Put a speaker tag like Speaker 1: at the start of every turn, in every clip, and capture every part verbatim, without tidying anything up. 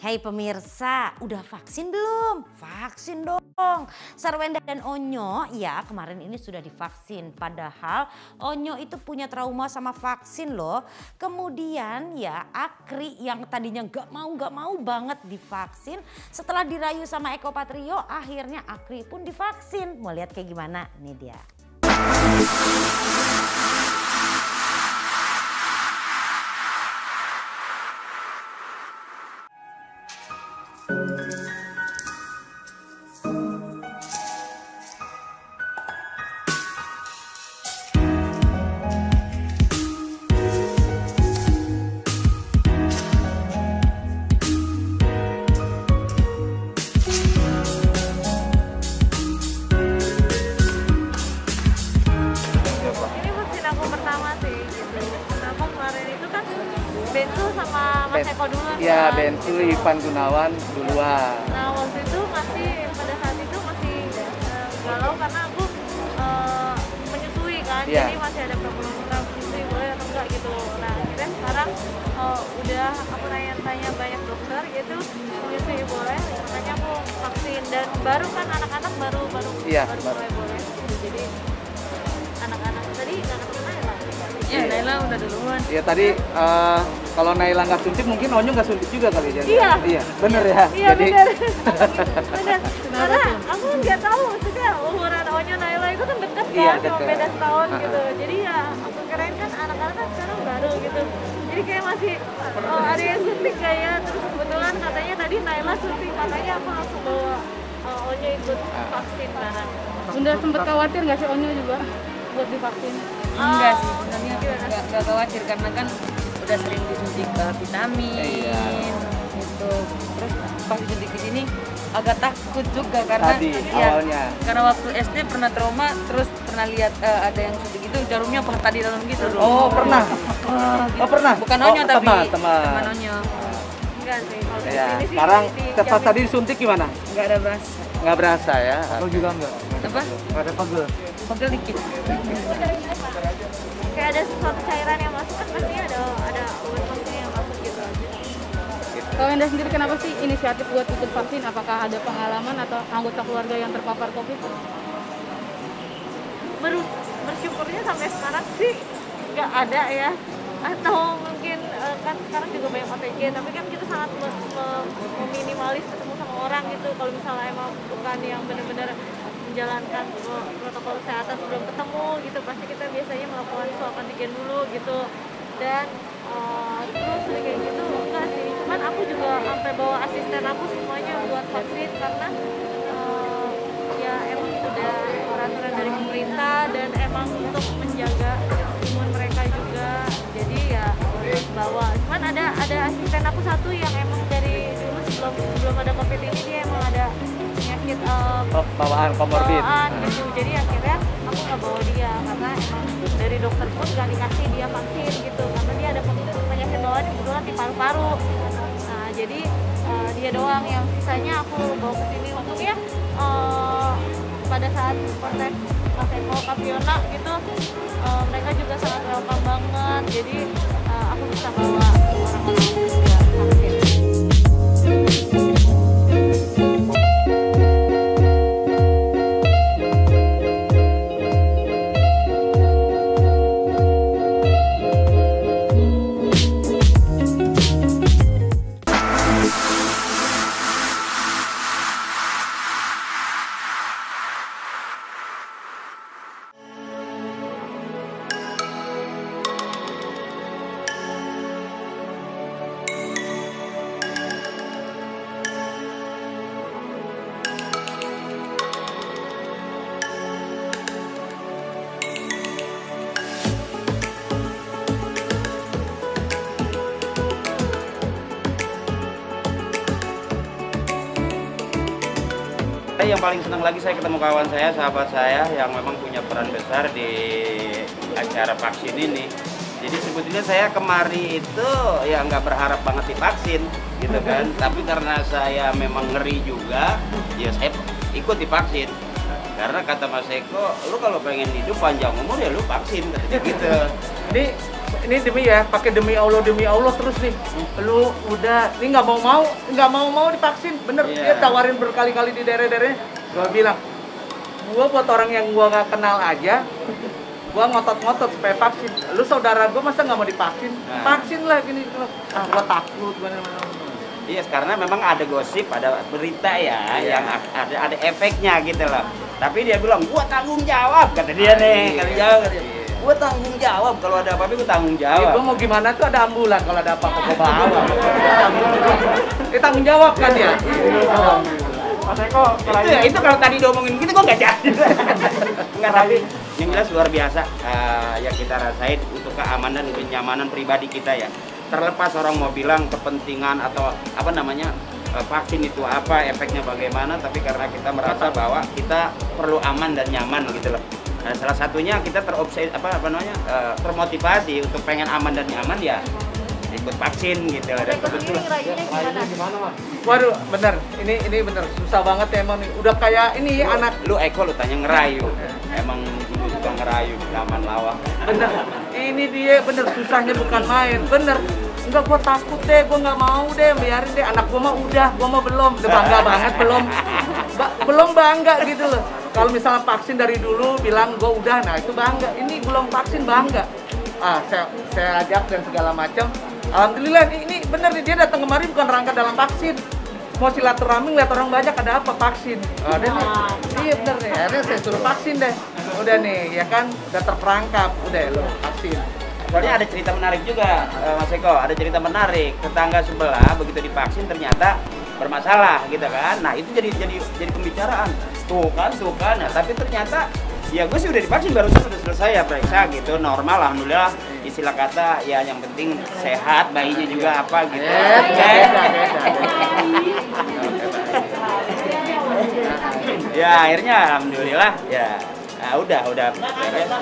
Speaker 1: Hai pemirsa, udah vaksin belum? Vaksin dong. Sarwenda dan Onyo ya kemarin ini sudah divaksin. Padahal Onyo itu punya trauma sama vaksin loh. Kemudian ya Akri yang tadinya gak mau gak mau banget divaksin. Setelah dirayu sama Eko Patrio akhirnya Akri pun divaksin. Mau lihat kayak gimana? Nih dia.
Speaker 2: Bensu sama Mas Eko duluan.
Speaker 3: Iya,
Speaker 2: kan?
Speaker 3: Bensu, Ivan Gunawan duluan.
Speaker 2: Nah waktu itu masih pada saat itu masih uh, galau karena aku uh, menyusui kan,
Speaker 3: ya.
Speaker 2: Jadi masih ada problem-problem menyusui boleh atau enggak gitu. Nah akhirnya sekarang uh, udah aku tanya-tanya banyak dokter gitu menyusui boleh, makanya aku vaksin dan baru kan anak-anak baru baru
Speaker 3: ya,
Speaker 2: baru,
Speaker 3: baru
Speaker 2: mulai boleh. Jadi anak-anak tadi nggak ketemu Naila.
Speaker 4: Ya, Naila udah duluan.
Speaker 3: Iya tadi uh, kalau Naila nggak suntik mungkin Onyo nggak suntik juga kali ya?
Speaker 2: Iya.
Speaker 3: Iya, bener ya.
Speaker 2: Iya
Speaker 3: Jadi...
Speaker 2: bener. Bener. Karena aku nggak tahu, maksudnya umuran Onyo Naila itu kan deket kan,
Speaker 3: iya,
Speaker 2: cuma
Speaker 3: deket.
Speaker 2: beda setahun
Speaker 3: uh-huh.
Speaker 2: gitu. Jadi ya aku kirain kan anak-anak kan sekarang baru gitu. Jadi kayak masih oh, ada yang suntik gak ya? Terus kebetulan katanya tadi Naila suntik, makanya aku langsung bawa uh, Onyo ikut vaksin bareng.
Speaker 4: Udah sempet khawatir nggak sih Onyo juga buat divaksin?
Speaker 2: Oh,
Speaker 4: Enggak sih, sebenarnya nggak nggak khawatir karena kan udah sering disuntik uh, vitamin,
Speaker 3: iya.
Speaker 4: gitu. Terus pas disuntik di sini agak takut juga karena
Speaker 3: Tadi,
Speaker 4: ya,
Speaker 3: awalnya.
Speaker 4: karena waktu S D pernah trauma, terus pernah lihat uh, ada yang suntik itu jarumnya patah di dalam gitu.
Speaker 3: Oh pernah?
Speaker 4: Uh, gitu.
Speaker 3: Oh pernah?
Speaker 4: Bukan
Speaker 3: oh,
Speaker 4: Onyo tapi
Speaker 3: teman, teman.
Speaker 4: teman Onyo.
Speaker 2: enggak sih. Kalau di
Speaker 3: Ya,
Speaker 2: sini sih
Speaker 3: sekarang
Speaker 2: di-
Speaker 3: pas
Speaker 2: dijamin.
Speaker 3: tadi disuntik gimana?
Speaker 4: Nggak ada beras.
Speaker 3: Nggak berasa ya?
Speaker 5: Aku juga enggak.
Speaker 4: Apa?
Speaker 5: Enggak ada pegel.
Speaker 4: Pegel dikit.
Speaker 2: Kayak ada sesuatu cairan yang masuk kan pastinya ada ada obat vaksin yang masuk gitu.
Speaker 4: Kalau Anda sendiri kenapa sih inisiatif buat ikut vaksin? Apakah ada pengalaman atau anggota keluarga yang terpapar COVID?
Speaker 2: Ber, bersyukurnya sampai sekarang sih nggak ada ya, atau mungkin uh, kan sekarang juga banyak O T G, tapi kan kita sangat me, me, meminimalis ketemu sama orang gitu. Kalau misalnya emang bukan yang benar-benar menjalankan protokol kesehatan sebelum ketemu gitu, pasti kita biasanya melakukan swab antigen dulu gitu. Dan uh, terus kayak gitu enggak sih, cuman aku juga sampai bawa asisten aku semuanya buat vaksin karena uh, ya emang udah peraturan dari pemerintah dan emang untuk menjaga imun mereka juga, jadi ya harus bawa. Cuman ada ada asisten aku satu yang emang dari dulu sebelum sebelum ada COVID ini dia emang ada penyakit uh,
Speaker 3: Oh, bawaan komorbid.
Speaker 2: bawaan gitu, jadi akhirnya aku nggak bawa dia karena emang dari dokter pun nggak dikasih dia vaksin gitu karena dia ada penyakit bawaan yang kebetulan di paru-paru. Nah jadi uh, dia doang, yang sisanya aku bawa ke sini. Untungnya uh, pada saat kontak Mas Eko Kapiona gitu uh, mereka juga sangat welcome banget, jadi uh, aku bisa bawa orang-orang juga vaksin.
Speaker 6: Yang paling senang lagi saya ketemu kawan saya, sahabat saya yang memang punya peran besar di acara vaksin ini. Jadi sebetulnya saya kemari itu ya nggak berharap banget divaksin gitu kan, tapi karena saya memang ngeri juga, ya saya ikut divaksin. Karena kata Mas Eko, lu kalau pengen hidup panjang umur ya lu vaksin, katanya gitu.
Speaker 3: Ini ini demi ya, pakai demi Allah demi Allah terus nih. Lu udah, ini nggak mau mau, nggak mau mau divaksin, bener
Speaker 6: Iya.
Speaker 3: dia tawarin berkali-kali di daerah-daerahnya. Gua bilang, gua buat orang yang gua nggak kenal aja, gua ngotot-ngotot supaya vaksin. Lu saudara gua masa nggak mau divaksin?
Speaker 6: Nah.
Speaker 3: Vaksin lah gini. Ah, gua takut gimana-mana.
Speaker 6: Iya, karena memang ada gosip, ada berita ya,
Speaker 3: Iya.
Speaker 6: yang ada ada efeknya gitu loh. Tapi dia bilang, gua tanggung jawab, kata dia nih, kata dia, kata dia. Gua tanggung jawab, kalau ada apa-apa gua tanggung
Speaker 3: Iya,
Speaker 6: jawab.
Speaker 3: gua mau gimana tuh ada ambulan kalau ada apa-apa gua bawa. Dia tanggung jawab kan ya?
Speaker 5: Mas Eko,
Speaker 6: Itu ya, itu kalau tadi diomongin gitu gua nggak jadi. Enggak, tapi yang jelas luar biasa eh, yang kita rasain untuk keamanan dan kenyamanan pribadi kita ya. Terlepas orang mau bilang kepentingan atau apa namanya eh, vaksin itu apa, efeknya bagaimana, tapi karena kita merasa bahwa kita perlu aman dan nyaman gitu loh. Nah, salah satunya kita terobsesi apa apa namanya eh, termotivasi untuk pengen aman dan nyaman ya ikut vaksin gitu. Dan
Speaker 2: Eko sendiri ngerayainnya gimana?
Speaker 3: Waduh, bener. Ini ini bener susah banget ya emang nih. Udah kayak ini
Speaker 6: Lu-
Speaker 3: anak
Speaker 6: lu Eko lu tanya ngerayu, emang dulu juga ngerayu zaman lawak.
Speaker 3: bener. Ini dia bener susahnya bukan main. Bener. Enggak, gua takut deh, gua nggak mau deh, biarin deh. Anak gua mah udah, gua mah belum. Udah bangga banget belum. Ba- belum bangga gitu loh. Kalau misalnya vaksin dari dulu bilang gua udah, nah itu bangga. Ini belum vaksin bangga. Ah, saya saya ajak dan segala macam. Alhamdulillah ini, ini bener nih dia datang kemari bukan rangka dalam vaksin. Mau silaturahmi ngeliat orang banyak ada apa vaksin. Oh, udah nih. Iya bener nih. Akhirnya saya suruh vaksin deh. Udah nih, ya kan udah terperangkap. Udah lo vaksin.
Speaker 6: Soalnya ada cerita menarik juga, eh, Mas Eko. Ada cerita menarik. Tetangga sebelah begitu divaksin ternyata bermasalah, gitu kan? Nah itu jadi jadi jadi pembicaraan. Tuh kan, tuh kan. Nah, tapi ternyata ya gue sih udah divaksin barusan udah selesai ya periksa gitu, normal alhamdulillah. Istilah kata ya yang penting sehat, bayinya juga apa gitu.
Speaker 3: Eh, beda, beda, beda.
Speaker 6: Ya akhirnya alhamdulillah ya. Nah, udah udah beres.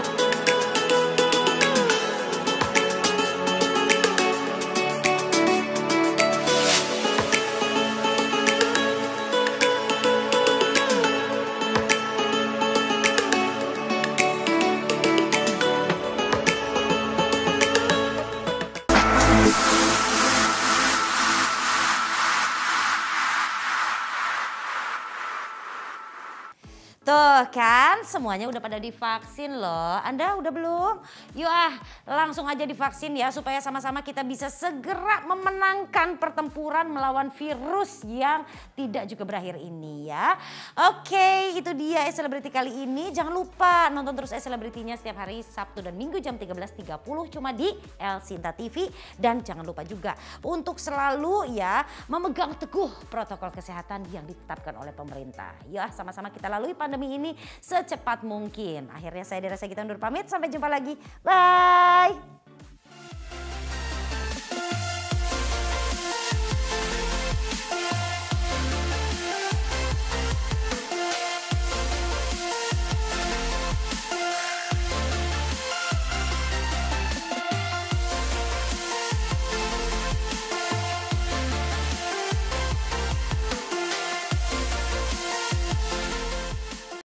Speaker 1: Tuh kan semuanya udah pada divaksin loh. Anda udah belum? Yuk ah langsung aja divaksin ya supaya sama-sama kita bisa segera memenangkan pertempuran melawan virus yang tidak juga berakhir ini ya. Oke itu dia E-Celebrity kali ini. Jangan lupa nonton terus E-Celebrity-nya setiap hari Sabtu dan Minggu jam tiga belas tiga puluh cuma di El Sinta T V. Dan jangan lupa juga untuk selalu ya memegang teguh protokol kesehatan yang ditetapkan oleh pemerintah. Ya sama-sama kita lalui pandemi ini secepat mungkin. Akhirnya saya Dera Sagita undur pamit. Sampai jumpa lagi. Bye.